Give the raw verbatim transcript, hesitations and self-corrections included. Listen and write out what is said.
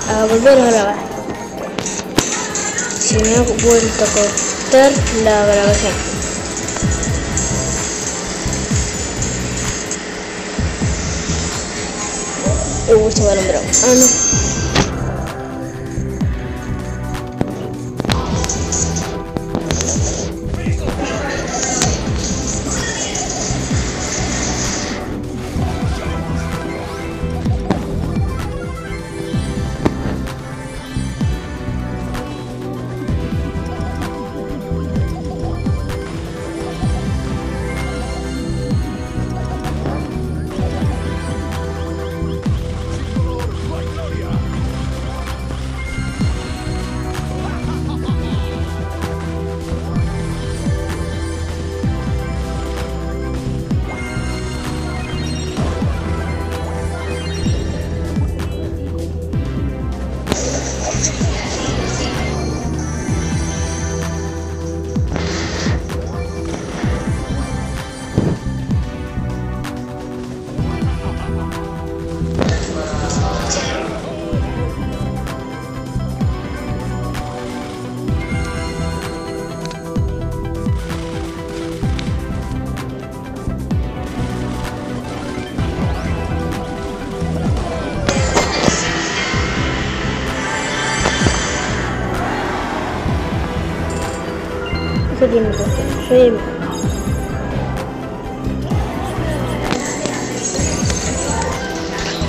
a volver a grabar. Si me ha vuelto a cortar la grabación. Uh, este balón bravo. Ah, no. Soy